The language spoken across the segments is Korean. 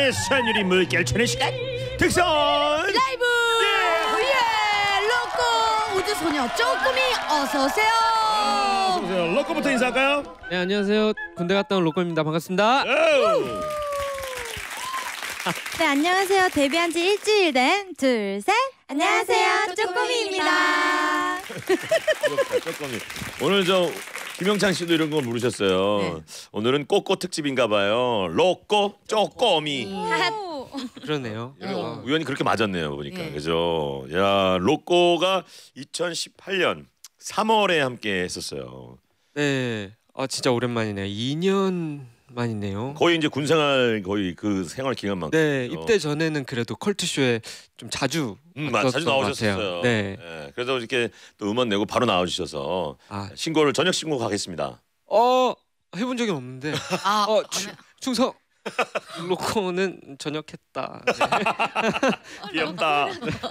우주소녀의 선율이 물결 쳐는 시간 특선 라이브 예 로꼬 우주소녀 쪼꼬미 어서오세요. 어서오세요. 로꼬부터 인사할까요? 네, 안녕하세요. 군대 갔다 온 로꼬입니다. 반갑습니다. 네, 안녕하세요. 데뷔한 지 일주일 된 둘, 셋. 안녕하세요. 쪼꼬미입니다. 쪼꼬미. 오늘 저 김영창 씨도 이런 거 물으셨어요. 네. 오늘은 꼬꼬 특집인가봐요. 로꼬 쪼꼬미. 그러네요. 우연히 그렇게 맞았네요 보니까. 네. 그죠? 야, 로꼬가 2018년 3월에 함께 했었어요. 네, 진짜 오랜만이네요. 2년 만이네요. 거의 이제 군생활 거의 그 생활 기간만큼. 네, 입대 전에는 그래도 컬투쇼에 좀 자주 자주 나오셨었어요. 네. 네. 그래서 이렇게 또 음원 내고 바로 나와주셔서 신고를 저녁 신고 가겠습니다. 해본 적이 없는데. 아, 충성. 로코는 전역했다. 네. 귀엽다.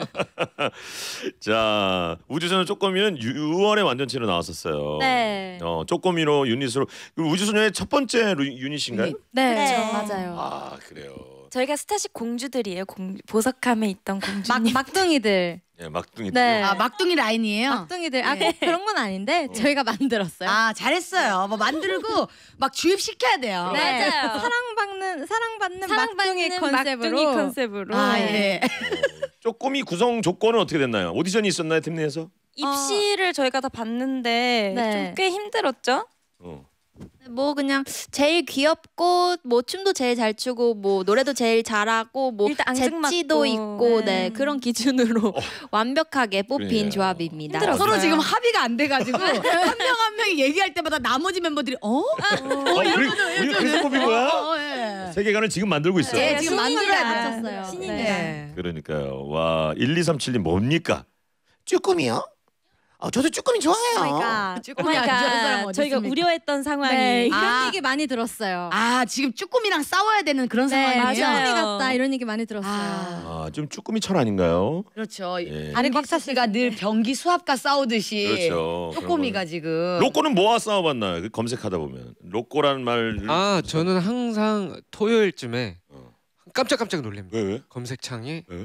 자, 우주소녀 쪼꼬미는 6월에 완전체로 나왔었어요. 네. 쪼꼬미로 유닛으로. 우주소녀의 첫 번째 유닛인가요? 네, 네. 맞아요. 아, 그래요. 저희가 스타쉽 공주들이에요. 보석함에 있던 공주님. 막둥이들. 네, 막둥이. 네. 아 막둥이 라인이에요. 막둥이들. 꼭 네. 그런 건 아닌데 저희가 만들었어요. 아 잘했어요. 뭐 만들고 막 주입시켜야 돼요. 네. 맞아요. 사랑받는 막둥이 컨셉으로. 아 예. 쪼꼬미 구성 조건은 어떻게 됐나요? 오디션이 있었나요, 팀 내에서? 입시를 저희가 다 봤는데 네. 좀 꽤 힘들었죠. 뭐 그냥 제일 귀엽고 뭐 춤도 제일 잘 추고 뭐 노래도 제일 잘하고 뭐 일단 앙증맞고. 재치도 있고 네 그런 기준으로 완벽하게 뽑힌 그래요. 조합입니다. 힘들었어요. 서로 지금 합의가 안 돼가지고 한 명 한 명이 얘기할 때마다 나머지 멤버들이 우리가 그래서 뽑힌 거야? 예. 세계관을 지금 만들고 있어요. 예, 지금 신입니다. 만들어야 맞췄어요. 신입니다. 네. 그러니까요. 와, 1237님 뭡니까? 쭈꾸미요? 저도 쭈꾸미 좋아해요. 오마이갓. 쭈꾸미 안 좋아하는 사람 그러니까 어디 저희가 있습니까? 우려했던 상황이 네, 이런 아. 얘기 많이 들었어요. 아 지금 쭈꾸미랑 싸워야 되는 그런 네, 상황이에요. 맞아요. 쭈꾸미 같다 이런 얘기 많이 들었어요. 좀 쭈꾸미 철 아닌가요? 그렇죠. 예. 안희곽 씨가 늘 병기 수합과 싸우듯이 그렇죠. 쪼꼬미가 지금 로꼬는 뭐와 싸워봤나요? 그 검색하다 보면 로꼬라는 말을 저는 항상 토요일쯤에 깜짝깜짝 놀랍니다. 왜? 검색창에 왜?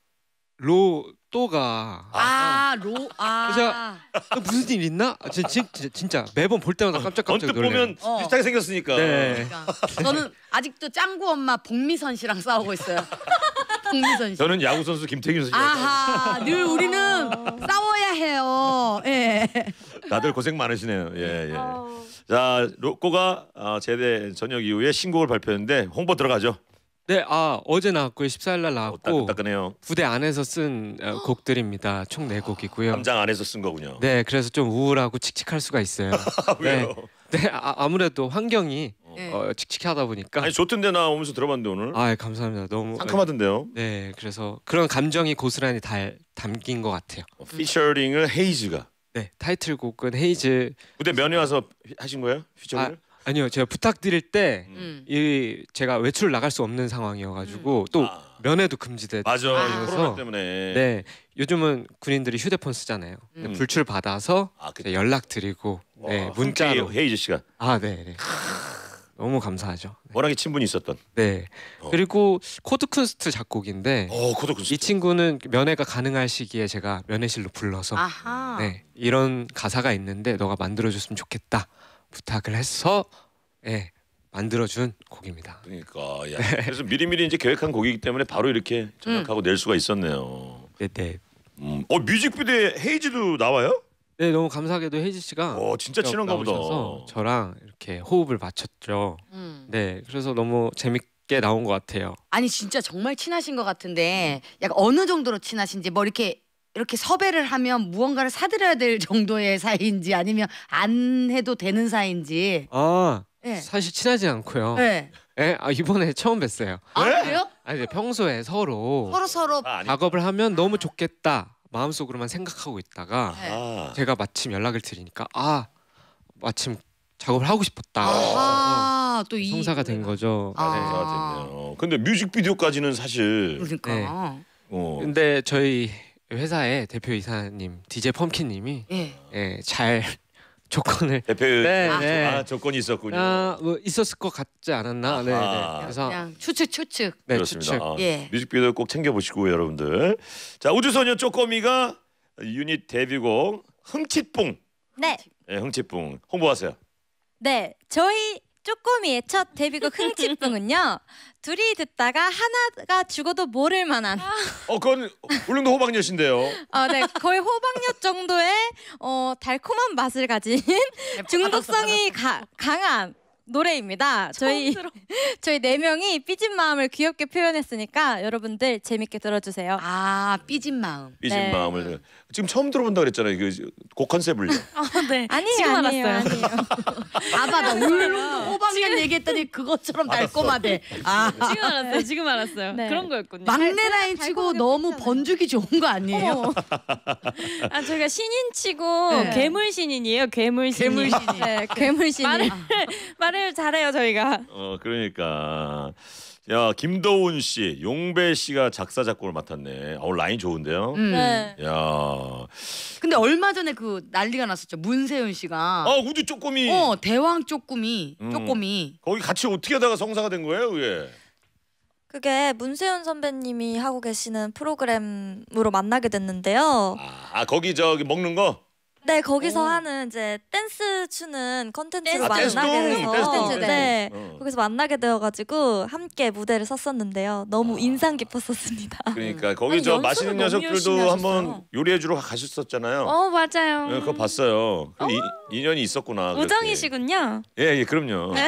로또가 아. 무슨 일 있나? 진짜 매번 볼 때마다 깜짝깜짝 언뜻 놀래요. 보면 비슷하게 생겼으니까. 네. 저는 아직도 짱구 엄마 복미선 씨랑 싸우고 있어요. 복미선 씨. 저는 야구 선수 김태균 선수. 아하, 늘 우리는 싸워야 해요. 예. 다들 고생 많으시네요. 예, 예. 자, 로꼬가 제대 전역 이후에 신곡을 발표했는데 홍보 들어가죠. 네, 어제 나왔고요. 14일 날 나왔고 따끈따끈해요. 부대 안에서 쓴 곡들입니다. 총 4곡이고요. 담장 안에서 쓴 거군요. 네, 그래서 좀 우울하고 칙칙할 수가 있어요. 왜요? 네, 아무래도 환경이 예. 칙칙하다 보니까. 아니 좋던 데 나오면서 들어봤는데 오늘 감사합니다. 너무 상큼하던데요. 네, 그래서 그런 감정이 고스란히 담긴 것 같아요. 피처링을 헤이즈가. 네, 타이틀곡은 헤이즈. 무대 면회 와서 하신 거예요? 피처링을? 아니요, 제가 부탁드릴 때 제가 외출 나갈 수 없는 상황이어가지고 또 면회도 금지돼. 맞아. 그래서 코로나 때문에. 네, 요즘은 군인들이 휴대폰 쓰잖아요. 불출 받아서 그쵸. 연락 드리고 네, 문자로. 헤이즈 씨가 네. 너무 감사하죠. 워낙에 친분이 있었던. 네. 그리고 코드 쿤스트 작곡인데 코드 쿤스트. 이 친구는 면회가 가능할 시기에 제가 면회실로 불러서 아하. 네, 이런 가사가 있는데 너가 만들어줬으면 좋겠다 부탁을 해서 만들어준 곡입니다. 그러니까 야, 그래서 미리미리 이제 계획한 곡이기 때문에 바로 이렇게 전역하고 낼 수가 있었네요. 네. 뮤직비디오에 헤이즈도 나와요? 네, 너무 감사하게도 혜지 씨가 진짜 친한가 보다. 나오셔서 저랑 이렇게 호흡을 맞췄죠. 네, 그래서 너무 재밌게 나온 것 같아요. 아니 진짜 정말 친하신 것 같은데 약간 어느 정도로 친하신지 뭐 이렇게 섭외를 하면 무언가를 사드려야 될 정도의 사이인지 아니면 안 해도 되는 사이인지. 네. 사실 친하지 않고요. 네. 이번에 처음 뵀어요. 그래요? 아니, 평소에 서로 서로 작업을 하면 너무 좋겠다 마음속으로만 생각하고 있다가 네. 제가 마침 연락을 드리니까 마침 작업을 하고 싶었다. 또 이 성사가 된 거죠. 됐네요. 근데 뮤직비디오까지는 사실 그러니까. 근데 저희 회사의 대표 이사님 DJ 펌킨님이 예. 잘 조건을 대표 네, 네. 아, 조건이 있었군요. 뭐 있었을 것 같지 않았나? 네, 아하. 네. 그래서 그냥 추측. 네, 그렇습니다. 추측. 아, 예. 뮤직비디오 꼭 챙겨보시고 여러분들. 자, 우주소녀 쪼꼬미가 유닛 데뷔곡 흥칫뿡. 네. 예, 흥칫뿡 홍보하세요. 네, 저희 쪼꼬미의 첫 데뷔곡 흥칫뿡은요. 둘이 듣다가 하나가 죽어도 모를 만한 그건 울릉도 호박엿인데요. 네, 거의 호박엿 정도의 달콤한 맛을 가진 중독성이 강한 노래입니다. 저희 네 명이 삐진 마음을 귀엽게 표현했으니까 여러분들 재밌게 들어주세요. 아, 삐진 마음. 삐진 네. 마음을 지금 처음 들어본다 그랬잖아요. 곡 컨셉을요. 네. 아니에요, 지금 아니에요, 알았어요. 아니에요. 봐봐, 나 울릉도 호박면 얘기했더니 그것처럼 달콤하대. 아, 지금 알았어요. 네. 그런 거였군요. 막내 라인 치고 달콤하게 너무 삐잖아요. 번죽이 좋은 거 아니에요? 아 저희가 신인치고 네. 괴물 신인이에요. 괴물 신인. 괴물신이. 네, 괴물신이. 말을 잘해요 저희가. 그러니까 야 김도훈 씨, 용배 씨가 작사 작곡을 맡았네. 라인 좋은데요. 네. 야, 근데 얼마 전에 그 난리가 났었죠. 문세윤 씨가. 우주 쪼꼬미. 대왕 쪼꼬미. 거기 같이 어떻게 하다가 성사가 된 거예요, 그게? 그게 문세윤 선배님이 하고 계시는 프로그램으로 만나게 됐는데요. 거기 저기 먹는 거. 네, 거기서 하는 이제 댄스 추는 컨텐츠로 댄스 만나게 동, 돼서 댄스 동. 네, 어. 거기서 만나게 되어가지고 함께 무대를 섰었는데요. 너무 인상 깊었었습니다. 그러니까 거기 아니, 저 연습을 맛있는 너무 열심히 녀석들도 한번 하셨어요. 요리해주러 가셨었잖아요. 맞아요. 네, 그거 봤어요. 인연이 있었구나. 그렇게. 우정이시군요. 예, 그럼요. 네.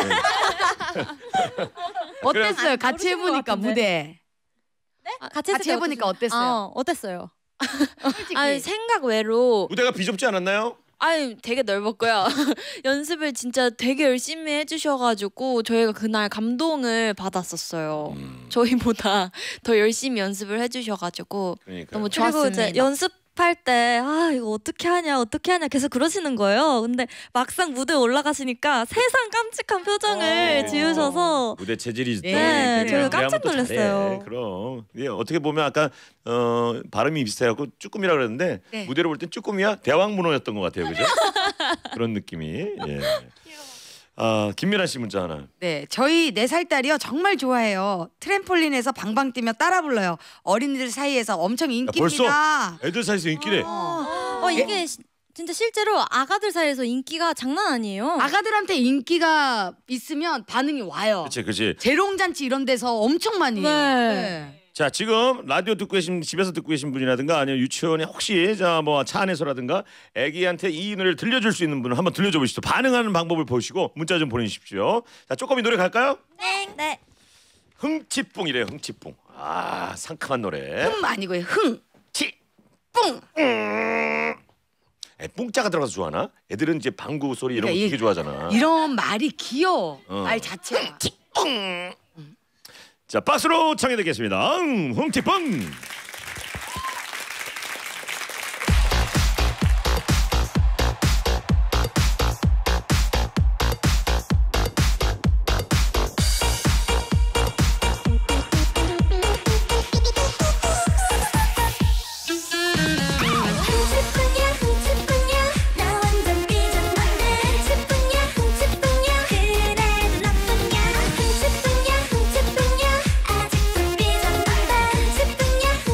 어땠어요? 같이 해보니까 무대. 같이 같이 해보니까 어땠어요? 어땠어요? 솔직히. 아니 생각 외로 무대가 비좁지 않았나요? 아니 되게 넓었고요. 연습을 진짜 되게 열심히 해주셔가지고 저희가 그날 감동을 받았었어요. 저희보다 더 열심히 연습을 해주셔가지고 그러니까. 너무 그리고 좋았습니다. 이제 연습할 때 이거 어떻게 하냐 계속 그러시는 거예요. 근데 막상 무대에 올라가시니까 세상 깜찍한 표정을 지으셔서 무대 체질이 네, 또 저희가 이렇게 깜짝 하면 또 잘해. 놀랐어요. 그럼 이게 어떻게 보면 아까 발음이 비슷해갖고 쭈꾸미라 그랬는데 네. 무대를 볼 땐 쭈꾸미야 대왕문어였던 것 같아요, 그죠? 그런 느낌이. 예. 김미란 씨 문자 하나. 네, 저희 4살 딸이요 정말 좋아해요. 트램폴린에서 방방 뛰며 따라 불러요. 어린이들 사이에서 엄청 인기입니다. 애들 사이에서 인기래. 이게 진짜 실제로 아가들 사이에서 인기가 장난 아니에요. 아가들한테 인기가 있으면 반응이 와요. 그렇지. 재롱잔치 이런 데서 엄청 많이 해요. 네. 자, 지금 라디오 듣고 계신 집에서 듣고 계신 분이라든가 아니면 유치원에 혹시 뭐 차 안에서라든가 아기한테 이 노래를 들려줄 수 있는 분은 한번 들려줘 보시죠. 반응하는 방법을 보시고 문자 좀 보내주십시오. 자, 쪼꼬미 노래 갈까요? 네. 흥칫뿡이래요. 흥칫뿡. 상큼한 노래. 아니고요. 흥, 치, 뿡. 뿡자가 들어가서 좋아하나? 애들은 이제 방구 소리 이런 거 그러니까 되게 좋아하잖아. 이런 말이 귀여워. 어. 말 자체가. 자, 박수로 청해 듣겠습니다. 흥칫뿡. 흥칫뿡이야 나 완전 삐졌는데 흥칫뿡이야 그래도 나쁘냐 흥칫뿡이야 아직도 삐졌는데 흥칫뿡이야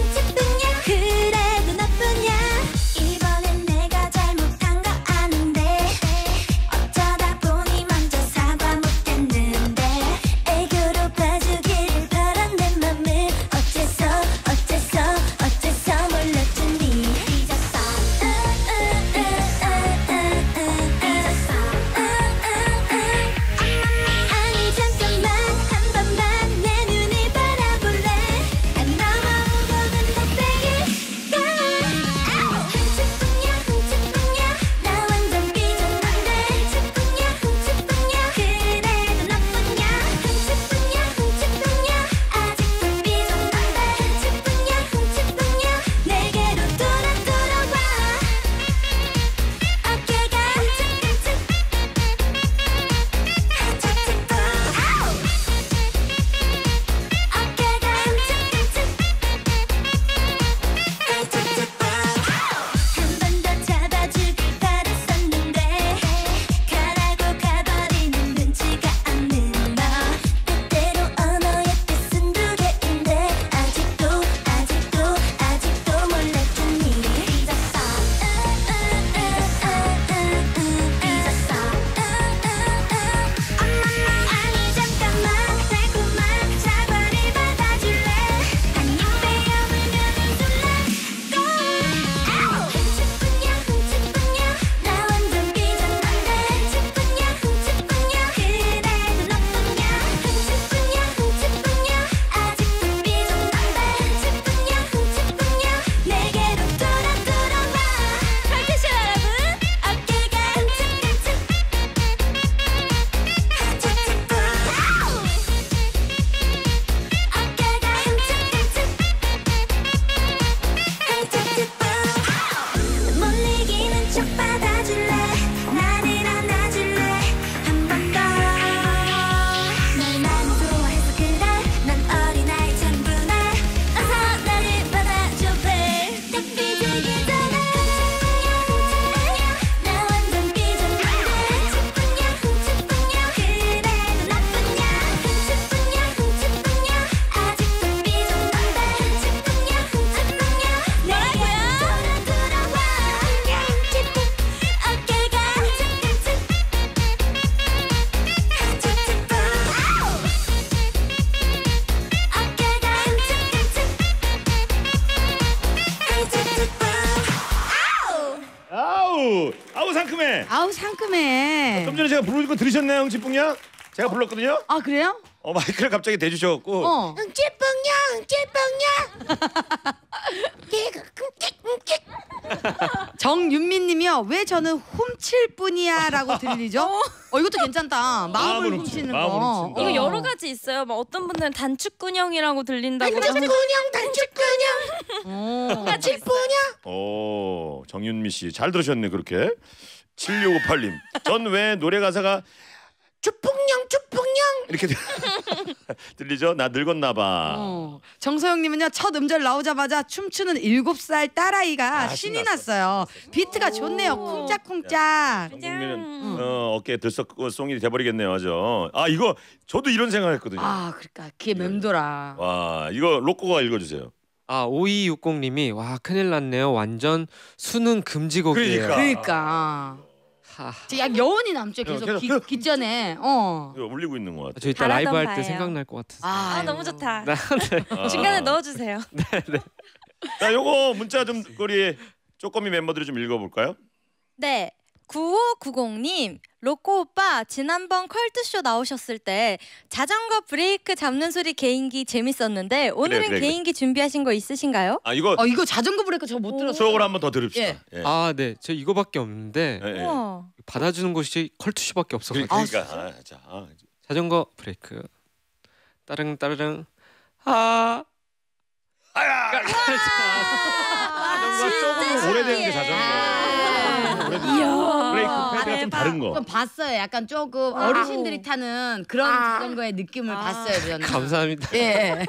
아우 상큼해. 아우 상큼해. 좀 전에 제가 부르는 거 들으셨나요, 흥치뿡야? 제가 불렀거든요. 아 그래요? 마이크를 갑자기 대주셔갖고. 정윤미님이요. 왜 저는 훔칠 뿐이야라고 들리죠? 이것도 괜찮다. 마음을 마음을 훔치는 마음을 거. 훔친다. 이거 여러 가지 있어요. 막 어떤 분들은 단축근형이라고 들린다고. 정윤미 씨 잘 들으셨네 그렇게. 7658님. 전 왜 노래 가사가 추풍령 이렇게 들리죠? 나 늙었나 봐. 정서영님은요. 첫 음절 나오자마자 춤추는 7살 딸아이가 신이 신났어. 났어요. 비트가 좋네요. 쿵짝쿵짝. 국민은 어깨에 들썩송이 돼버리겠네요, 아주. 이거 저도 이런 생각했거든요. 그러니까 귀에 맴돌아. 와 이거 로꼬가 읽어주세요. 5260님이 와 큰일 났네요. 완전 수능 금지곡이에요. 그러니까. 약 여운이 남죠. 계속 계속. 귓전에. 이거 울리고 있는 것 같아. 저 이따 바라던 라이브 할 때 바예요. 생각날 것 같아서. 너무 좋다. 네. 중간에 넣어주세요. 자, 요거 문자 좀 우리 쪼꼬미 멤버들이 좀 읽어볼까요? 네. 9590님, 로꼬 오빠 지난번 컬투쇼 나오셨을 때 자전거 브레이크 잡는 소리 개인기 재밌었는데 오늘은 그래. 개인기 준비하신 거 있으신가요? 이거 이거 자전거 브레이크 저 못 들었어요. 수업을 한번 더 들읍시다. 예. 예. 네. 저 이거밖에 없는데 예, 예. 우와. 받아주는 곳이 컬투쇼밖에 없어가지고. 그러니까 자, 자전거 브레이크. 따릉 따르릉. 자전거 조금 오래된 게 자전거. 브레이크 패드가 좀 다른 거. 좀 봤어요. 약간 조금 어르신들이 타는 그런 자전거의 느낌을 봤어요. 저는. 감사합니다. 예.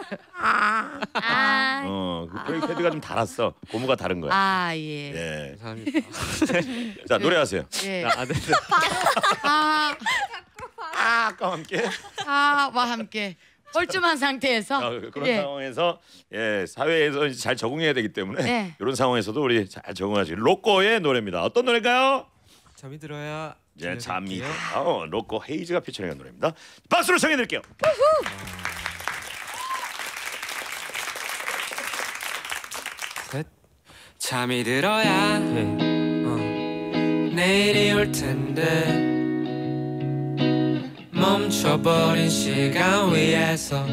그 브레이크 패드가 좀 달았어. 고무가 다른 거야. 예. 예. 감사합니다. 자 노래하세요. 예. 네. 아까 함께. 와 함께 뻘쭘한 상태에서 그런 예. 상황에서 사회에서 잘 적응해야 되기 때문에 네. 이런 상황에서도 우리 잘 적응하시고 로꼬의 노래입니다. 어떤 노래일까요? 잠이 들어야. 잠이 로꼬 헤이즈가 피처링한 노래입니다. 박수로 청해드릴게요. 셋. 잠이 들어야. 내일이 올 텐데. 멈춰버린 시간 위에서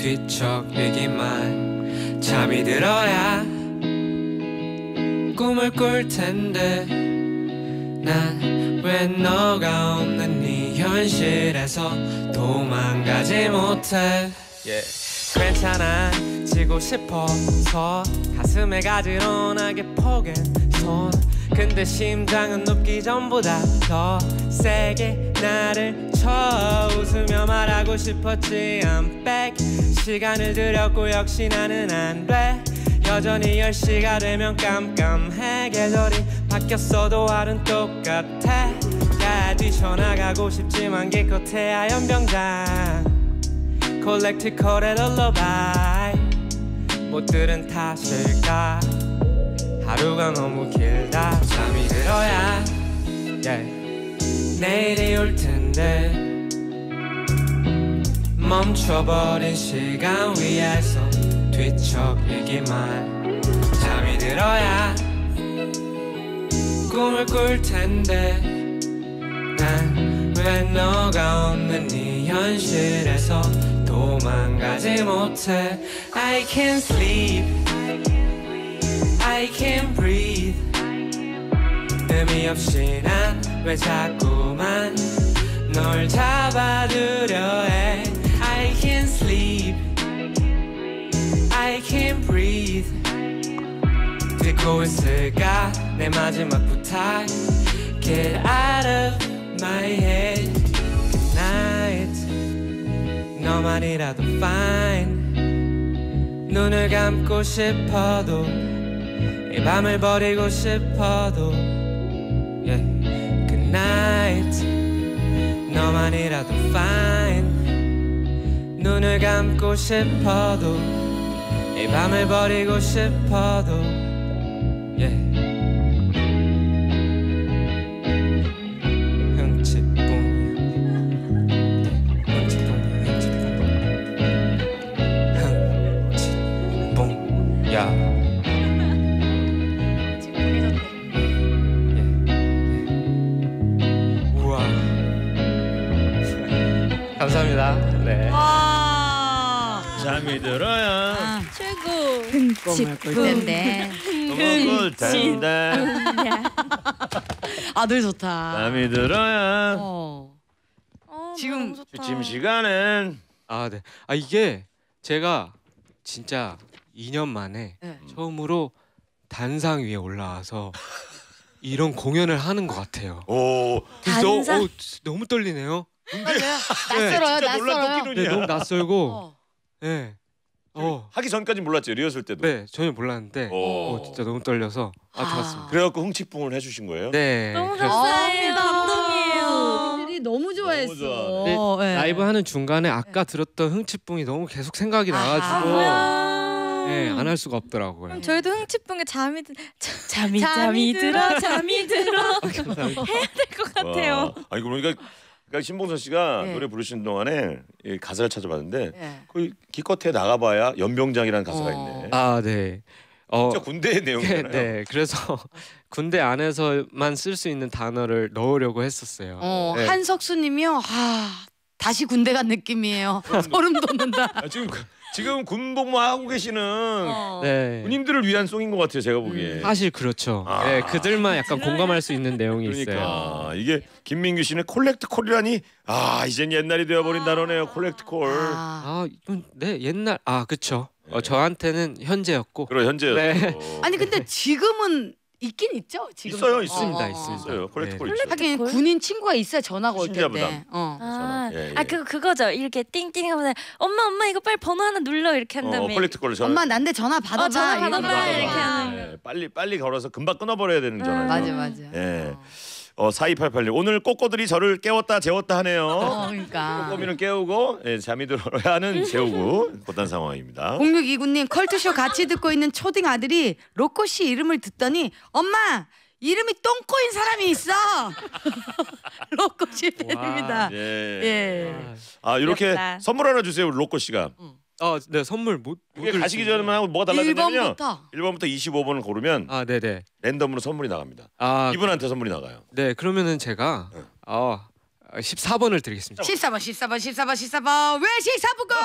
뒤척이기만. 잠이 들어야 꿈을 꿀 텐데. 난 왜 너가 없는 이 현실에서 도망가지 못해. 괜찮아 지고 싶어서 가슴에 가지런하게 포갠 손. 근데 심장은 눕기 전보다 더 세게 나를 쳐. 웃으며 말하고 싶었지 I'm back. 시간을 들였고 역시 나는 안 돼. 여전히 10시가 되면 깜깜해. 계절이 바뀌었어도 하루는 똑같아. 야 뛰쳐나가고 싶지만 기껏해야 연병장. 콜렉티컬의 럴러바이. 못 들은 탓일까. 하루가 너무 길다. 잠이 들어야 내일이 올 텐데. 멈춰버린 시간 위에서 뒤척이기만. 잠이 들어야 꿈을 꿀 텐데. 난 왜 너가 없는 이 현실에서 도망가지 못해. I can't sleep, I can't breathe. 의미 없이 난 왜 자꾸만 널 잡아두려 해. I can't sleep, I can't breathe. 듣고 있을까 내 마지막 부탁. Get out of my head. Good night. 너만이라도 fine. 눈을 감고 싶어도 이 밤을 버리고 싶어도 Good night. 너만이라도 fine. 눈을 감고 싶어도 이 밤을 버리고 싶어도 네. 와. 잠이 들어야 아, 최고. 꿈을 꿀 텐데. 꿈을 꿀 텐데 아들 좋다. 잠이 들어야 지금 너무 좋다. 취침 시간엔 아 네. 아 이게 제가 진짜 2년 만에 네. 처음으로 단상 위에 올라와서 이런 공연을 하는 것 같아요. 오 그래서 단상? 너무 떨리네요. 낯설어요, 진짜 놀란 낯설어요. 토끼 네, 눈이야. 너무 낯설고. 어. 네. 하기 전까지 몰랐죠 리허설 때도. 네, 전혀 몰랐는데 오. 진짜 너무 떨려서 좋았습니다. 그래갖고 흥칫뿡을 해주신 거예요? 네. 너무 그래서 감사해요. 감동이에요. 들이 너무 좋아했어. 너무 네, 네. 라이브 하는 중간에 아까 들었던 흥칫뿡이 너무 계속 생각이 나가지고 네, 안 할 수가 없더라고요. 그럼 저희도 흥칫뿡에 잠이 잠이 들어 잠이 들어 감사합니다. 해야 될 것 같아요. 와. 아니 그러니까 신봉선 씨가 네. 노래 부르시는 동안에 이 가사를 찾아봤는데 네. 그 기껏해 나가봐야 연병장이라는 가사가 있네. 아, 네. 진짜 군대의 내용이잖아요. 네, 그래서 군대 안에서만 쓸 수 있는 단어를 넣으려고 했었어요. 네. 한석수님이요. 다시 군대 간 느낌이에요. 소름 돋는다. 지금 군복무 하고 계시는 네. 군인들을 위한 송인 것 같아요. 제가 보기에. 사실 그렇죠. 네, 그들만 약간 공감할 수 있는 내용이 있어요. 그러니까 이게 김민규 씨는 콜렉트 콜이라니 이젠 옛날이 되어버린 단어네요. 콜렉트 콜. 이건 네 옛날 그쵸. 저한테는 현재였고. 그럼 현재였죠. 네. 아니 근데 지금은 있긴 있죠. 지금 있어요. 있습니다, 있어요. 있습니다. 콜렉트 네. 콜 있어요. 하긴 군인 친구가 있어야 전화가 올 텐데. 신자부담. 아, 예, 예. 그거죠. 이렇게 띵띵하면 엄마 이거 빨리 번호 하나 눌러 이렇게 한 다음에 콜렉트 콜을 전화. 엄마 난데 전화 받아봐. 전화 받아봐, 이런 거. 이렇게 하는. 빨리 걸어서 금방 끊어버려야 되는 전화. 맞아. 예. 4288님 오늘 꼬꼬들이 저를 깨웠다 재웠다 하네요. 그러니까. 꼬꼬미는 깨우고 잠이 들어야 하는 재우고 그런 상황입니다. 0629님 컬투쇼 같이 듣고 있는 초딩 아들이 로꼬 씨 이름을 듣더니 엄마 이름이 똥꼬인 사람이 있어. 로꼬 씨 팬입니다. 예. 이렇게 귀엽다. 선물 하나 주세요, 우리 로꼬 씨가. 네 선물 못 이게 가시기 전에만 하고 뭐가 달라졌냐면요. 1번부터 25번을 고르면 네네. 랜덤으로 선물이 나갑니다. 이분한테 선물이 나가요. 네 그러면은 제가 14번을 드리겠습니다. 14번. 왜 14번?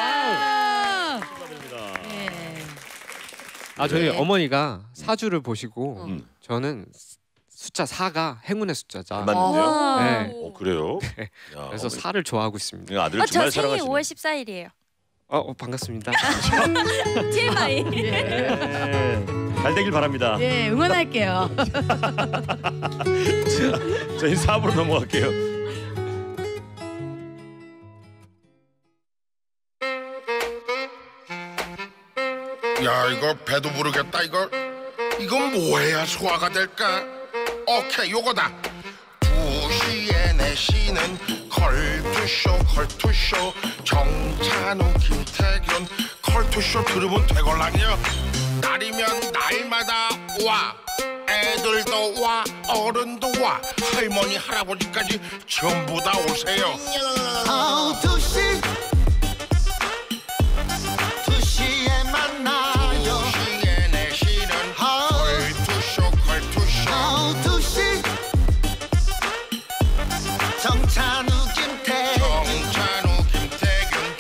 저희 네. 어머니가 사주를 보시고 저는 숫자 4가 행운의 숫자자. 안 맞는데요? 네. 그래요? 야, 그래서 4를 좋아하고 있습니다. 이거 아들을 저 정말 생일 사랑하시네. 5월 14일이에요. 반갑습니다. TMI. 잘 되길 바랍니다. 예, 응원할게요. 저희 4부로 넘어갈게요. 야 이거 배도 부르겠다 이건 뭐 해야 소화가 될까? 오케이 요거다 2시에 4시는 컬투쇼 정찬우 김태균 컬투쇼 들으면 되걸랑이야 날이면 날마다 와 애들도 와 어른도 와 할머니 할아버지까지 전부 다 오세요 2시에 만나요 2시에 4시는 컬투쇼 정찬우 김태균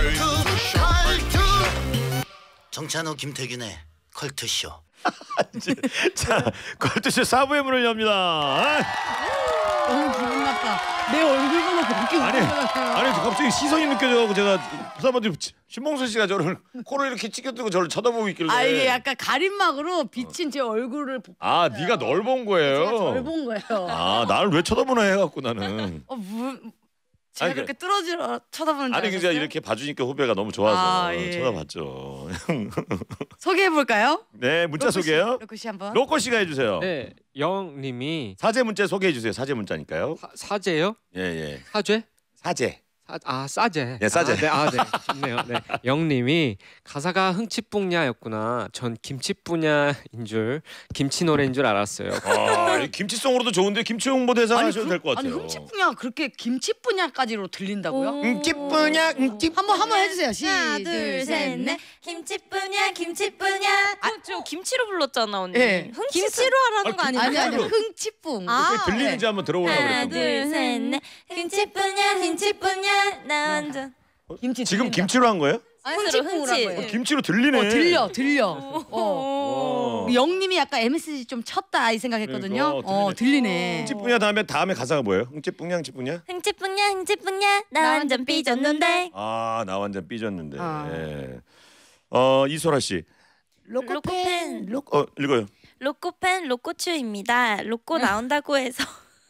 컬투쇼 정찬우 김태균의 컬투쇼. 자, 컬투쇼 4부의 문을 엽니다. 너무 기분 나빠. 내 얼굴 보고 그렇게 웃잖아요. 아니 갑자기 시선이 느껴져가지고 제가 사람한테 신봉선 씨가 저를 코를 이렇게 찌겨뜨고 저를 쳐다보고 있길래. 이게 약간 가림막으로 비친 제 얼굴을 네가 널 본 거예요. 제가 절 본 거예요. 나를 왜 쳐다보나 해갖고 나는. 제가 아니, 그렇게 뚫어지러 쳐다보는 줄 아니 아셨어요? 그냥 이렇게 봐주니까 후배가 너무 좋아서 예. 쳐다봤죠. 소개해 볼까요? 네, 문자 소개요. 로코 씨 한번. 로꼬 씨가 해주세요. 네 영님이 사제 문자 소개해 주세요. 사제 문자니까요. 사제요? 예. 사죄? 사제. 싸제. 네, 싸제. 네, 좋네요. 네. 영님이 가사가 흥칫뿡냐였구나. 전 김치뿌냐인 줄 김치 노래인 줄 알았어요. 이 김치송으로도 좋은데 김치 홍보 대사 하셔도 될 것 같아요. 아니 흠칫뿌냐 그렇게 김치뿌냐까지로 들린다고요? 김치뿌냐 한번 해주세요. 하나 둘셋넷 김치뿌냐 저 김치로 불렀잖아 언니. 예. 김치로 하라는 거 아니에요? 아니 흥칫뿡. 들리는지 한번 들어보려고 하나 그랬더니. 둘셋넷 김치뿌냐 나 완전 김치 지금 들린다. 김치로 한 거예요? hunching으로 한 거예요. 김치로 들리네. 들려. 어. 영님이 약간 MSG 좀 쳤다 이 생각했거든요. 그러니까, 들리네. 흥찌뿡냐 다음에 가사가 뭐예요? 흥찌뿡냐 흥찌뿡냐? 흥찌뿡냐 흥찌뿡냐 나 완전 삐졌는데. 아, 나 완전 삐졌는데. 아. 예. 이소라 씨. 로코펜 읽어요. 로코펜 로코추입니다. 로코 나온다고 해서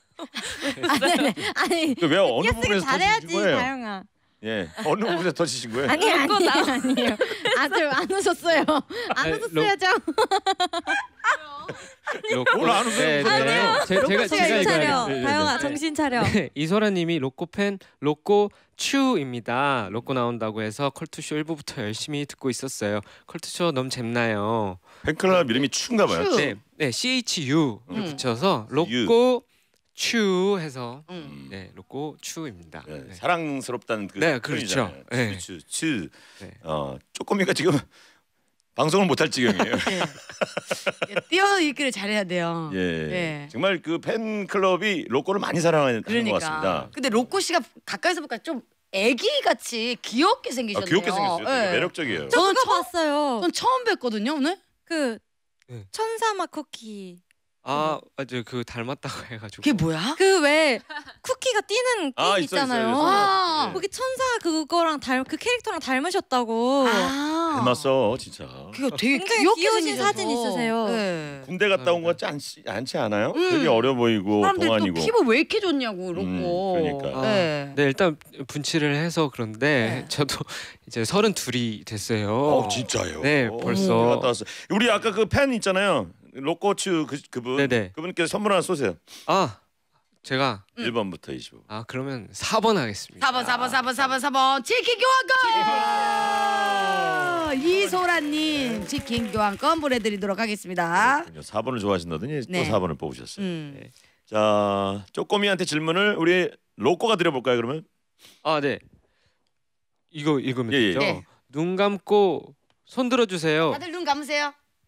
아니 왜 어느 부분에서 잘해야지 터지신 거예요? 다영아. 예, 어느 부분에서 터지신 거예요? 아니에요. 아들 안 웃었어요. 안 아니, 웃었어야죠. 오늘 안 웃어요? 네, 네. 제가 정신 차려. 읽어야 돼요. 다영아 정신 차려. 네, 이소라님이 로코팬 로코추입니다. 로코 나온다고 해서 컬투쇼 1부부터 열심히 듣고 있었어요. 컬투쇼 너무 재밌나요? 팬클럽 이름이 추인가 봐요. 추. 네, CHU를 붙여서 유. 로코추 해서 네, 로코추입니다. 네, 네. 사랑스럽다는 그 네, 그렇죠. 표현이잖아요. 네. 추. 네. 쪼꼬미가 지금 방송을 못할 지경이에요. 띄어읽기를 잘해야 돼요. 예. 예. 정말 그 팬클럽이 로꼬를 많이 사랑하는 것 같습니다. 그러니까. 근데 로꼬 씨가 가까이서 보니까 좀 애기 같이 귀엽게 생기셨네요. 귀엽게 생겼어요. 되게 예. 매력적이에요. 저 저는 그거 봤어요. 전 처음 뵀거든요 오늘. 그 네. 천사맛 쿠키. 아, 맞아요. 그 닮았다고 해가지고. 그게 뭐야? 그 왜 쿠키가 뛰는 아, 게임 있어요, 있잖아요. 있어요. 아. 네. 거기 천사 그거랑 그 캐릭터랑 닮으셨다고. 아. 닮았어, 진짜. 그거 되게 굉장히 귀엽게 귀여우신 생기셔서. 사진 있으세요. 네. 군대 갔다 온 것 같지 않지 않아요? 되게 어려 보이고 사람들이 동안이고. 또 피부 왜 이렇게 좋냐고 로꼬. 그러니까. 네. 네, 일단 분칠을 해서 그런데 네. 저도 이제 32이 됐어요. 진짜요? 네, 벌써. 갔다 왔어. 우리 아까 그 팬 있잖아요. 로꼬츠 그분. 네네. 그분께서 선물 하나 쏘세요. 아, 제가 1번부터 25. 그러면 4번 하겠습니다. 4번 치킨 교환권. 이소라님 치킨 교환권 보내드리도록 하겠습니다. 4번을 좋아하신다더니 네. 또 4번을 뽑으셨어요. 네. 자, 쪼꼬미한테 질문을 우리 로꼬가 드려볼까요? 그러면 아, 네. 이거 읽으면 예, 예. 되죠? 네. 눈 감고 손 들어주세요. 다들 눈 감으세요.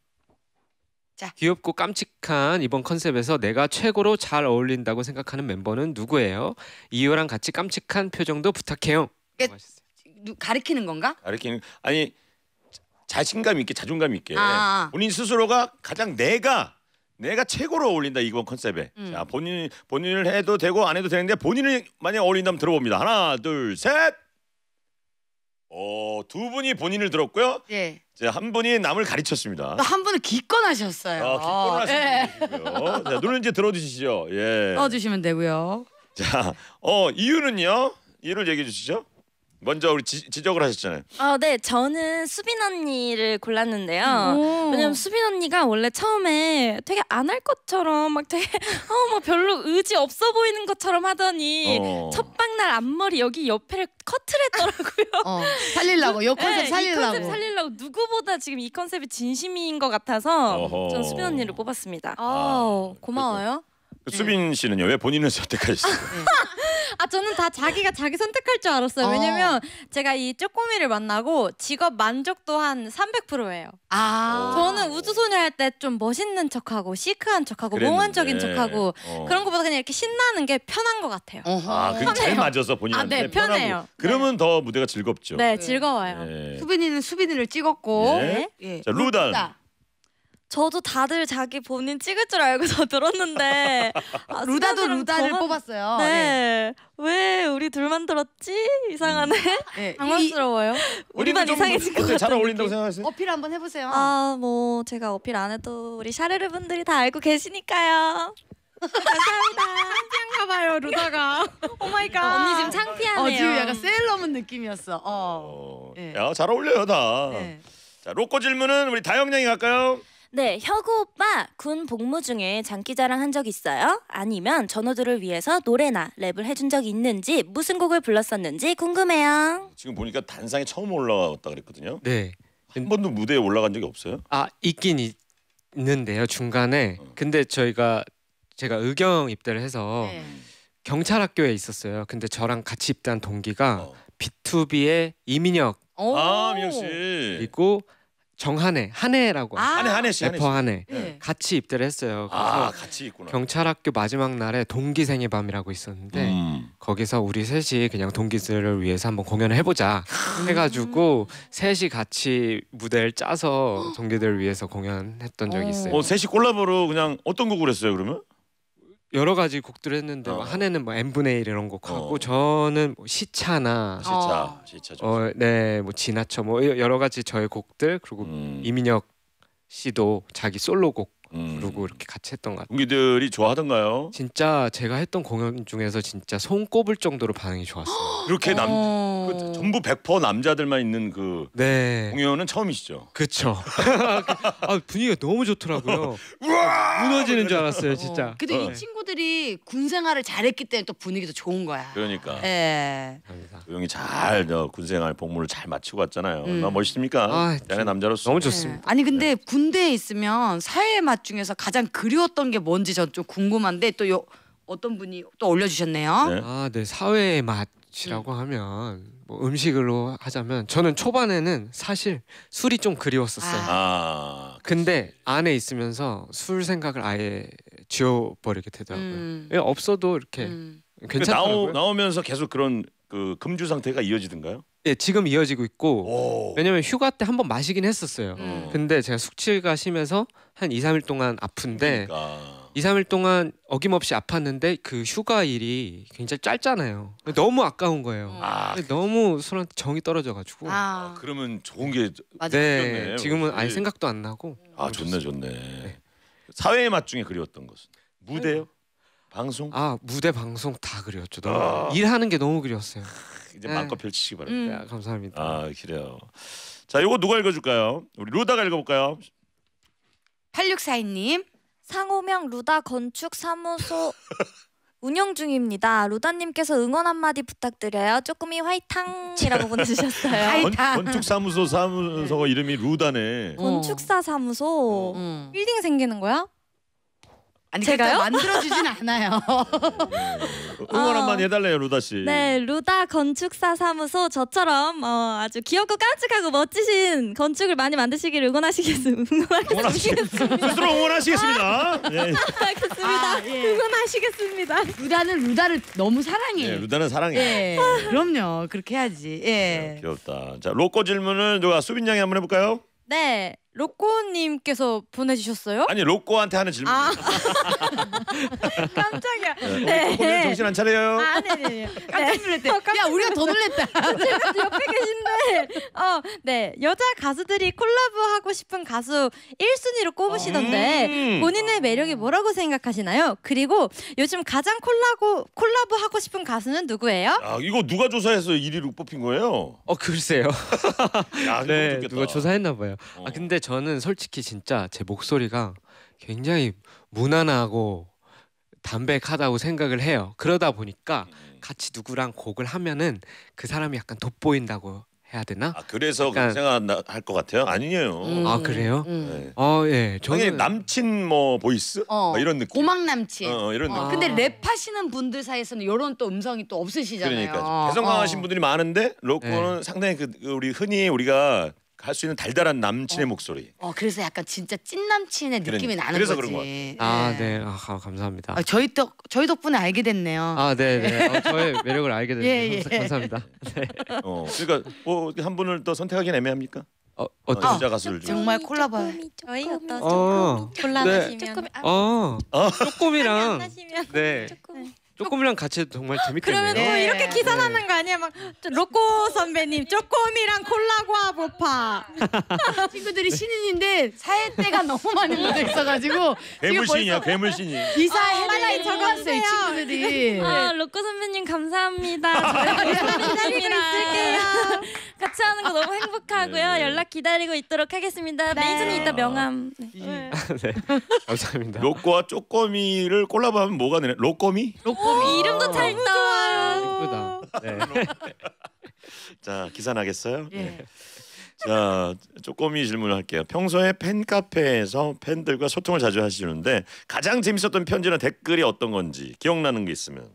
귀엽고 깜찍한 이번 컨셉에서 내가 최고로 잘 어울린다고 생각하는 멤버는 누구예요? 이유랑 같이 깜찍한 표정도 부탁해요. 예. 라고 하셨어요. 가리키는 건가? 가르치는 아니 자신감 있게 자존감 있게 아. 본인 스스로가 가장 내가 최고로 어울린다 이번 컨셉에. 자, 본인을 해도 되고 안 해도 되는데 본인을 만약 어울린다면 들어봅니다. 하나, 둘, 셋. 두 분이 본인을 들었고요. 예. 자, 한 분이 남을 가르쳤습니다. 또 한 분은 기권하셨어요. 기권을 하시는 예. 분이시고요. 자, 눈을 이제 들어주시죠. 예. 넣어주시면 되고요. 자, 이유를 얘기해 주시죠. 먼저 우리 지적을 하셨잖아요. 네, 저는 수빈 언니를 골랐는데요. 왜냐면 수빈 언니가 원래 처음에 되게 안 할 것처럼 막 되게 막 별로 의지 없어 보이는 것처럼 하더니 첫 방날 앞머리 여기 옆에를 커트를 했더라고요. 살리려고 요 컨셉 네, 이 살리려고. 컨셉 살리려고 누구보다 지금 이 컨셉이 진심인 것 같아서 어허. 전 수빈 언니를 뽑았습니다. 고마워요. 수빈 씨는요? 왜 본인을 선택하셨어요? 저는 다 자기가 자기 선택할 줄 알았어요. 왜냐면 제가 이 쪼꼬미를 만나고 직업 만족도 한 300%예요. 저는 우주소녀 할 때 좀 멋있는 척하고 시크한 척하고 그랬는데. 몽환적인 척하고 그런 것보다 그냥 이렇게 신나는 게 편한 것 같아요. 그게 제일 맞아서 본인한테 네, 편해요. 그러면 더 무대가 즐겁죠. 네, 즐거워요. 예. 수빈이는 수빈이를 찍었고. 네. 예. 자, 루단. 저도 다들 자기 본인 찍을 줄 알고 저 들었는데 루다도 수빈이랑 루다를 저만- 뽑았어요. 네. 왜 우리 둘만 들었지? 이상하네. 네. 당황스러워요. 우리만 이상해진 것 어때? 잘 같은 어울린다고 느낌. 생각하세요? 어필 한번 해보세요. 뭐 제가 어필 안 해도 우리 샤르르 분들이 다 알고 계시니까요. 창피한가 봐요, 루다가. 오 마이 갓. 언니 지금 창피하네요. 지금 약간 셀러문 느낌이었어. 예. 야, 잘 어울려요 다. 네. 자, 로꼬 질문은 우리 다영양이 갈까요? 네, 혁우 오빠 군 복무 중에 장기자랑 한 적 있어요? 아니면 전우들을 위해서 노래나 랩을 해준 적 있는지 무슨 곡을 불렀었는지 궁금해요. 지금 보니까 단상에 처음 올라왔다 그랬거든요. 네. 한 번도 무대에 올라간 적이 없어요? 있긴 있는데요. 중간에. 근데 제가 의경 입대를 해서 네. 경찰 학교에 있었어요. 근데 저랑 같이 입대한 동기가 B2B의 이민혁 민혁 씨. 그리고 정한혜라고 한혜 씨. 래퍼 한혜 네. 같이 입대를 했어요. 그래서 같이 있구나. 경찰학교 마지막 날에 동기생의 밤이라고 있었는데 거기서 우리 셋이 그냥 동기들을 위해서 한번 공연을 해보자 해가지고 셋이 같이 무대를 짜서 동기들을 위해서 공연했던 적이 있어요. 셋이 콜라보로 그냥 어떤 곡을 했어요 그러면? 여러 가지 곡들을 했는데 한 해는 뭐 n분의 1 이런 곡 하고 저는 뭐 시차나 시차 좀. 네, 뭐 지나쳐 뭐 여러 가지 저의 곡들 그리고 이민혁 씨도 자기 솔로곡 부르고 이렇게 같이 했던 것 같아요. 동기들이 좋아하던가요? 진짜 제가 했던 공연 중에서 진짜 손꼽을 정도로 반응이 좋았어요. 이렇게 전부 100% 남자들만 있는 그 네. 공연은 처음이시죠? 그렇죠. 분위기가 너무 좋더라고요. 무너지는 줄 알았어요, 진짜. 근데 이 친구들이 군 생활을 잘했기 때문에 또 분위기도 좋은 거야. 그러니까. 예. 조용히 잘 군생활 복무를 잘 마치고 왔잖아요. 얼마나 멋있습니까? 대한의 남자로서. 너무 좋습니다. 아니 근데 군대에 있으면 사회의 맛 중에서 가장 그리웠던 게 뭔지 전 좀 궁금한데 또 어떤 분이 또 올려주셨네요. 네. 사회의 맛이라고 하면 뭐 음식으로 하자면 저는 초반에는 사실 술이 좀 그리웠었어요. 근데 안에 있으면서 술 생각을 아예 지워버리게 되더라고요. 없어도 이렇게 괜찮더라고요. 나오면서 계속 그런 그 금주 상태가 이어지던가요? 예, 지금 이어지고 있고 왜냐면 휴가 때 한 번 마시긴 했었어요. 근데 제가 숙취가 심해서 한 2, 3일 동안 아픈데 2, 3일 동안 어김없이 아팠는데 그 휴가일이 굉장히 짧잖아요. 너무 아까운 거예요. 너무 술한테 정이 떨어져가지고. 그러면 좋은 게 네, 지금은 아예 생각도 안 나고. 좋네. 네. 사회의 맛 중에 그리웠던 것은 무대요? 방송? 무대 방송 다 그리웠죠. 일하는 게 너무 그리웠어요. 이제 마음껏 펼치시기 바랍니다. 네, 감사합니다. 그래요. 자, 요거 누가 읽어줄까요? 우리 루다가 읽어볼까요? 8642님. 상호명 루다 건축사무소 운영 중입니다. 루다님께서 응원 한마디 부탁드려요. 쪼꼬미 화이탕이라고 보내주셨어요. 건축사무소 이름이 루다네. 건축사 사무소 빌딩 생기는 거야? 아니 제가요? 만들어주진 않아요. 응원 한마디 해달래요, 루다 씨. 네, 루다 건축사 사무소 저처럼 아주 귀엽고 깜찍하고 멋지신 건축을 많이 만드시기를 응원하시겠습니다. 스스로 응원하시겠습니다. 알겠습니다. 응원하시겠습니다. 루다는 루다를 너무 사랑해. 루다는 사랑해. 예, 그럼요. 그렇게 해야지. 예. 귀엽다. 자, 로꼬 질문을 누가 수빈 양이 한번 해볼까요? 네, 로꼬님께서 보내주셨어요? 아니, 로꼬한테 하는 질문. 깜짝이야. 로꼬님 정신 안 차려요? 네네. 깜짝 놀랐대. 야, 우리가 더 놀랬다. 제가 옆에 계신데, 네, 여자 가수들이 콜라보하고 싶은 가수 1순위로 꼽으시던데 본인의 매력이 뭐라고 생각하시나요? 그리고 요즘 가장 콜라보하고 싶은 가수는 누구예요? 이거 누가 조사해서 1위로 뽑힌 거예요? 글쎄요. 네, 누가 조사했나 봐요. 근데 저는 솔직히 진짜 제 목소리가 굉장히 무난하고 담백하다고 생각을 해요. 그러다 보니까 같이 누구랑 곡을 하면은 그 사람이 약간 돋보인다고 해야 되나? 그래서 그렇게 생각할 것 같아요? 아니에요. 그래요? 네. 예. 저는 남친 보이스? 이런 느낌. 고막 남친. 이런 느낌. 근데 랩하시는 분들 사이에서는 이런 또 음성이 또 없으시잖아요. 그러니까 개성 강하신 분들이 많은데 로꼬는 상당히 우리 흔히 우리가 할 수 있는 달달한 남친의 목소리. 그래서 약간 진짜 찐 남친의 느낌이 나는 그래서 거지. 그런 거 네. 감사합니다. 저희 덕분에 알게 됐네요. 네. 저의 매력을 알게 됐네요. 감사합니다. 네. 그러니까 한 분을 또 선택하기는 애매합니까? 어떤 여자 가수를 중에. 정말 콜라보. 저희 어떤 골라주시면 쪼꼬미랑 쪼꼬미랑 같이 정말 재밌겠네요. 그러면 또 이렇게 기사 나는 거 아니야? 막 로꼬 선배님 쪼꼬미랑 콜라보 보파. 친구들이 신인인데 사회때가 너무 많이 묻어 있어가지고 괴물신이야, 괴물신이. 기사 헤드라인 적어놨어요 친구들이. 로꼬 선배님 감사합니다. 저희 선배님이랑 같이 하는 거 너무 행복하고요. 연락 기다리고 있도록 하겠습니다. 메이저는 이따 명함. 네. 감사합니다. 로꼬와 쪼꼬미를 콜라보하면 뭐가 되네? 로꼬미? 이름도 잘 나와요. 이쁘다. 네. 자, 기사 나겠어요? 자, 쪼꼬미 질문을 할게요. 평소에 팬카페에서 팬들과 소통을 자주 하시는데 가장 재밌었던 편지나 댓글이 어떤 건지 기억나는 게 있으면.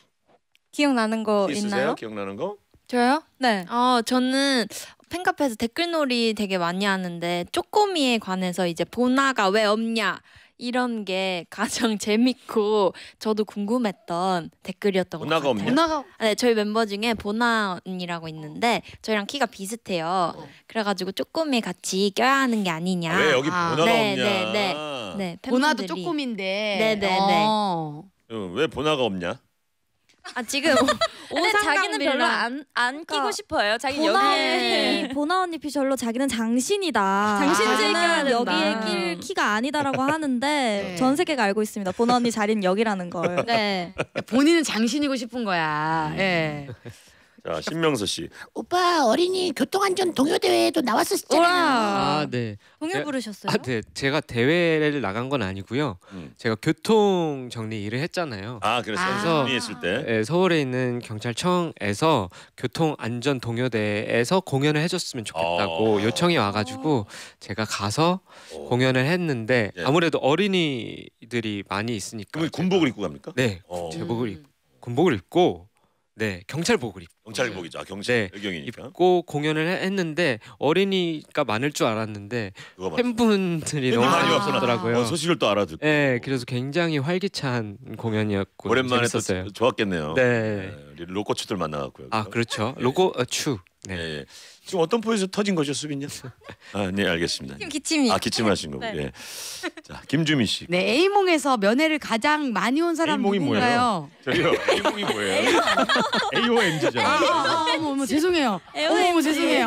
기억나는 거 있으세요? 있나요? 기억나는 거? 저요? 네. 저는 팬카페에서 댓글놀이 되게 많이 하는데 쪼꼬미에 관해서 이제 보나가 왜 없냐 이런 게 가장 재밌고 저도 궁금했던 댓글이었던 것 보나가 같아요. 없냐? 네, 저희 멤버 중에 보나 언니라고 있는데 저희랑 키가 비슷해요. 그래가지고 쪼꼬미 같이 껴야 하는 게 아니냐. 왜 여기 보나가 네, 없냐? 네, 보나도 팬분들이. 쪼꼬미인데. 네네네. 왜 보나가 없냐? 아 지금 근데 자기는 별로 안 끼고 싶어요. 자기 여기에 보나 언니 피 별로 자기는 장신이다. 장신지에 껴야 된다. 여기에 낄 키가 아니다라고 하는데 전 세계가 알고 있습니다. 보나 언니 자리는 여기라는 걸. 네. 본인은 장신이고 싶은 거야. 예. 자, 신명서 씨. 오빠 어린이 교통안전 동요대회에도 나왔었잖아. 아, 네. 동요 부르셨어요? 아, 네. 제가 대회를 나간 건 아니고요. 제가 교통 정리 일을 했잖아요. 아, 그래서 정리했을 때. 네, 서울에 있는 경찰청에서 교통 안전 동요대에서 공연을 해줬으면 좋겠다고 요청이 와가지고 제가 가서 공연을 했는데 아무래도 어린이들이 많이 있으니까. 그럼 군복을 입고 갑니까? 네, 군복을 입고. 네, 경찰복을 입고 경찰복이죠. 아, 경찰 네, 의경이니까. 입고 공연을 했는데 어린이가 많을 줄 알았는데 팬분들이 너무 많이 왔더라고요. 소식을 또 알아듣고. 네, 그래서 굉장히 활기찬 공연이었고 오랜만에 재밌었어요. 또 좋았겠네요. 네, 우리 로꼬추들 만나갖고요. 아 그렇죠. 로고 추. 네. 예. 지금 어떤 포에서 터진 거죠, 수빈님? 아, 네, 알겠습니다. 기침이. 아, 기침하신 거고. 네. 예. 자, 김주미 씨. 네, A몽에서 면회를 가장 많이 온 사람 A몽이 누군가요? 저기요, A몽이 뭐예요? AOMG잖아요. 어머 죄송해요. 어머 죄송해요.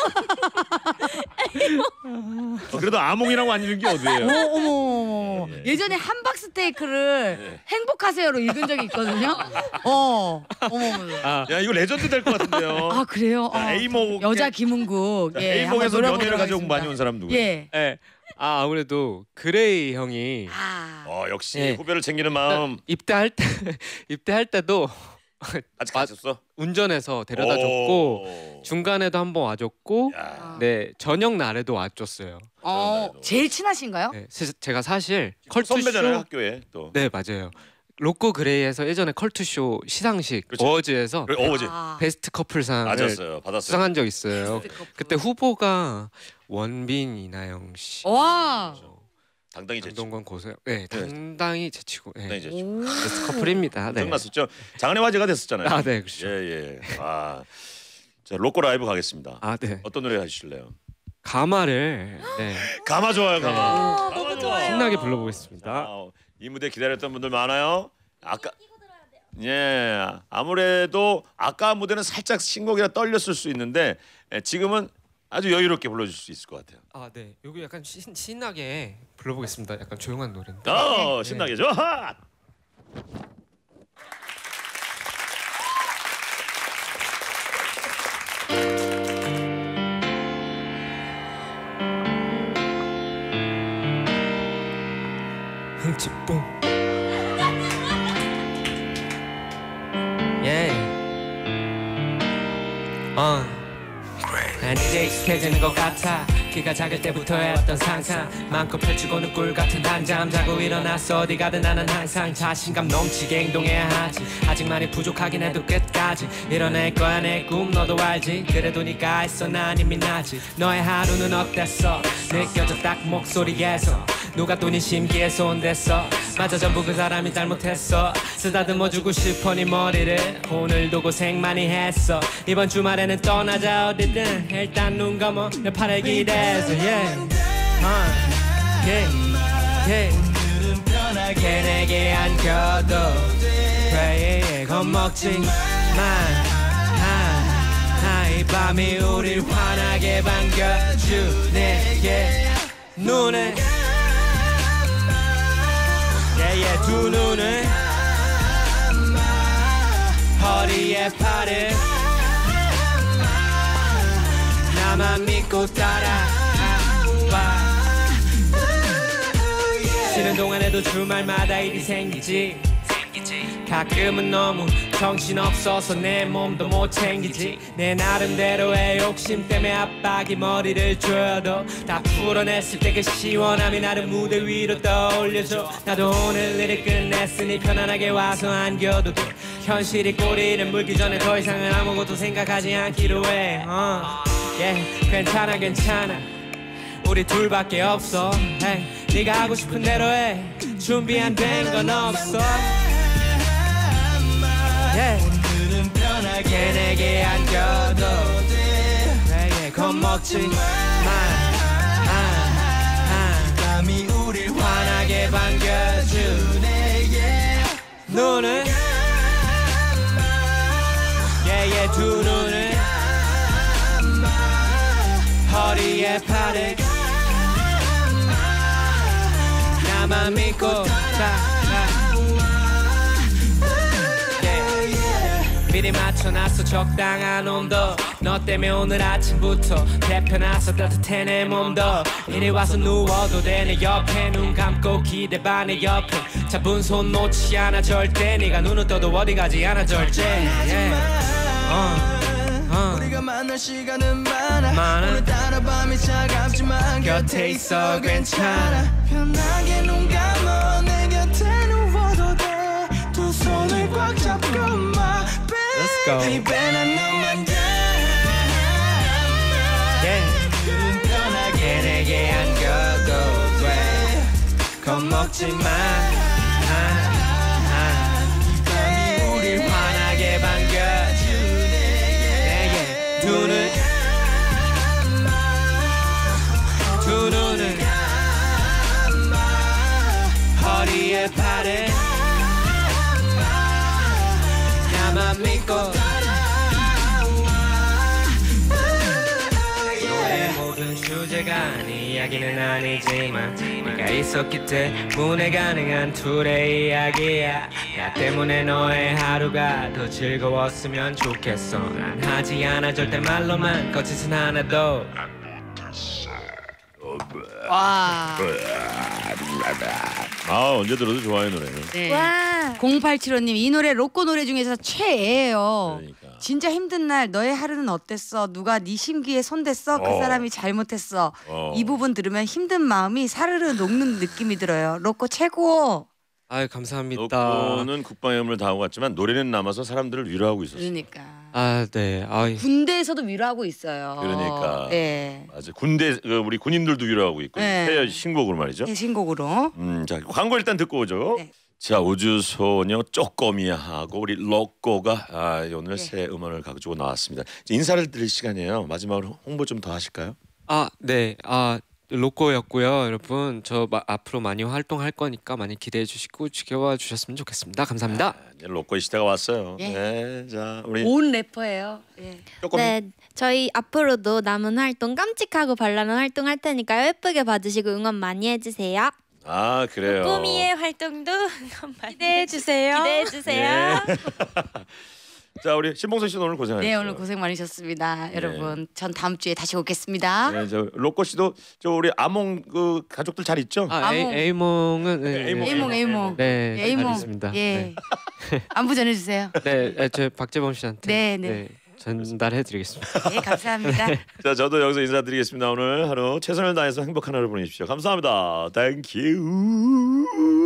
그래도 아몽이라고 안 읽은 게 어디예요? 어머. 예전에 함박 스테이크를 행복하세요로 읽은 적이 있거든요. 어머. 야, 이거 레전드 될 것 같은데요. 아 그래요? A몽 여자 김은국. 예, A몽에서 한번 면회를 가져온 노려보도록 많이 온 사람 누구예요? 예. 네. 아 아무래도 그레이 형이 역시 네. 후배를 챙기는 마음. 입대할 때도 아직 가셨어? 운전해서 데려다줬고 중간에도 한번 와줬고 네 저녁 날에도 와줬어요. 제일 친하신가요? 네, 제가 사실 컬투쇼 선배잖아요, 학교에 또. 네 맞아요. 로꼬 그레이에서 예전에 컬투쇼 시상식 어워즈에서 어워즈 베스트 커플상을 맞았어요. 받았어요. 수상한 적 있어요. 그때 후보가 원빈 이나영 씨. 와. 당당히 제치고. 강동건 고소영. 네, 당당히 제치고. 네. 당당히 제치고. 베스트 커플입니다. 네. 끝났었죠. 장안의 화제가 됐었잖아요. 아, 네, 그렇죠. 예. 아, 자 로꼬 라이브 가겠습니다. 아, 네. 어떤 노래 하실래요? 가마를. 네. 가마 좋아요, 가마. 네. 너무 좋아요. 신나게 불러보겠습니다. 이 무대 기다렸던 분들 많아요. 아까 아무래도 아까 무대는 살짝 신곡이라 떨렸을 수 있는데 지금은 아주 여유롭게 불러줄 수 있을 것 같아요. 아, 네. 여기 약간 신나게 불러보겠습니다. 약간 조용한 노래인데. 신나게 좋아. 흥치뿡. 예. 난 이제 익숙해지는 것 같아. 키가 작을 때부터 했던 상상 마음껏 펼치고는 꿀 같은 한잠 자고 일어났어 어디 가든 나는 항상 자신감 넘치게 행동해야 하지 아직 많이 부족하긴 해도 끝까지 이뤄낼 거야 내 꿈 너도 알지 그래도 네가 있어 난 이미 나지 너의 하루는 어땠어 느껴져 딱 목소리에서 누가 또 네 심기에 손댔어 맞아 전부 그 사람이 잘못했어 쓰다듬어주고 싶어 네 머리를 오늘도 고생 많이 했어 이번 주말에는 떠나자 어디든 일단 눈 감어 내 팔을 기대서 편하게 내게 안겨도 그래 겁먹지 마 이 밤이 우릴 환하게 반겨주네 눈을 두 눈을 허리에 팔을 나만 믿고 따라와 쉬는 동안에도 주말마다 일이 생기지 가끔은 너무 정신없어서 내 몸도 못 챙기지 내 나름대로의 욕심 때문에 압박이 머리를 조여도 다 풀어냈을 때 그 시원함이 나를 무대 위로 떠올려줘 나도 오늘 일을 끝냈으니 편안하게 와서 안겨도 돼 현실이 꼬리를 물기 전에 더 이상은 아무것도 생각하지 않기로 해 괜찮아 우리 둘밖에 없어. hey, 네가 하고 싶은 대로 해. 준비 안 된 건 없어. yeah. 오늘은 편하게 내게 안겨도 돼. 겁먹지 마. 감이 우릴 환하게 반겨주네. 눈은 두 눈을 허리에 팔을 나만 믿고 미리 맞춰놨어 적당한 온도. 너 때문에 오늘 아침부터 대표나서 따뜻해 내 몸도. 이리 와서 누워도 돼 내 옆에. 눈 감고 기대봐 내 옆에. 잡은 손 놓지 않아 절대. 네가 눈을 떠도 어디 가지 않아 절대. 우리가 만날 시간은 많아. 오늘따라 밤이 차갑지만 곁에 있어 괜찮아. 편하게 눈 감아 내 곁에 누워도 돼. 두 손을 꽉 잡고 마 Baby 난 너만 닮아. 눈 편하게 내게 안겨도 돼. 겁먹지 마. 밤이 우릴 환하게 반겨주네. 두 눈을 허리에 팔을 나만 믿고 너의 모든 주제가 네 이야기는 아니지만 네가 있었기 때문에 가능한 둘의 이야기야. 나 때문에 너의 하루가 더 즐거웠으면 좋겠어. 난 하지 않아 절대 말로만 거짓은 하나도. 와. 언제 들어도 좋아요 노래는. 네. 와. 0875님 이 노래 로꼬 노래 중에서 최애예요. 그러니까. 진짜 힘든 날 너의 하루는 어땠어? 누가 네 심기에 손댔어? 그 사람이 잘못했어. 이 부분 들으면 힘든 마음이 사르르 녹는 느낌이 들어요. 로꼬 최고. 아유 감사합니다. 로꼬는 국방의 의무를 다하고 갔지만 노래는 남아서 사람들을 위로하고 있었어요. 그러니까. 아 네. 군대에서도 위로하고 있어요. 그러니까. 네. 맞아. 군대 우리 군인들도 위로하고 있고. 네. 해외 신곡으로 말이죠. 네, 신곡으로. 자 광고 일단 듣고 오죠. 네. 자 우주소녀 쪼꼬미하고 우리 로꼬가 오늘 새 음원을 가지고 나왔습니다. 이제 인사를 드릴 시간이에요. 마지막으로 홍보 좀 더 하실까요? 네. 로꼬였고요. 여러분 저 앞으로 많이 활동할 거니까 많이 기대해 주시고 지켜봐 주셨으면 좋겠습니다. 감사합니다. 이제 로꼬의 시대가 왔어요. 예. 네, 자 우리 온 래퍼예요. 예. 쪼꼬미. 네, 저희 앞으로도 남은 활동 깜찍하고 발랄한 활동 할 테니까요. 예쁘게 봐주시고 응원 많이 해주세요. 아 그래요. 꼬미의 활동도 기대해 주세요. 기대해 주세요. 예. 자 우리 신봉선 씨도 오늘 고생하셨어요. 네 오늘 고생 많으셨습니다. 여러분 전 다음 주에 다시 오겠습니다. 네, 저 로꼬 씨도 저 우리 아몽 그 가족들 잘 있죠? 아몽. A몽은 A몽. 네, 잘 A몽. 있습니다. 예. 안부 전해주세요. 네, 저 박재범 씨한테 네. 전달해드리겠습니다. 네 감사합니다. 자 저도 여기서 인사드리겠습니다. 오늘 하루 최선을 다해서 행복한 하루 보내십시오. 감사합니다. 땡큐.